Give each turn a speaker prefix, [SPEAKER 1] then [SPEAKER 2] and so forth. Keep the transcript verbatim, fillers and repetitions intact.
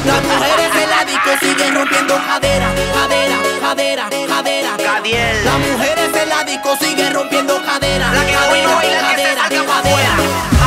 [SPEAKER 1] Las mujeres en la disco siguen rompiendo cadera, cadera, cadera, cadera.
[SPEAKER 2] Cadiel.
[SPEAKER 1] Las mujeres en la disco siguen rompiendo cadera,
[SPEAKER 2] La que hoy
[SPEAKER 1] cadera,
[SPEAKER 2] no baila, que se
[SPEAKER 1] cadera,
[SPEAKER 2] salga pa'
[SPEAKER 1] cadera.
[SPEAKER 2] afuera.